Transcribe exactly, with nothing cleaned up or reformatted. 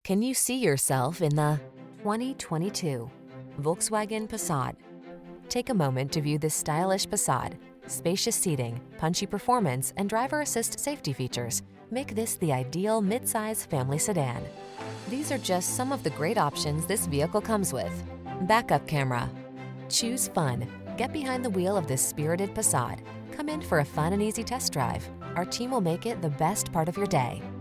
Can you see yourself in the twenty twenty-two Volkswagen Passat? Take a moment to view this stylish Passat. Spacious seating, punchy performance, and driver assist safety features make this the ideal midsize family sedan. These are just some of the great options this vehicle comes with: backup camera. Choose fun. Get behind the wheel of this spirited Passat. Come in for a fun and easy test drive. Our team will make it the best part of your day.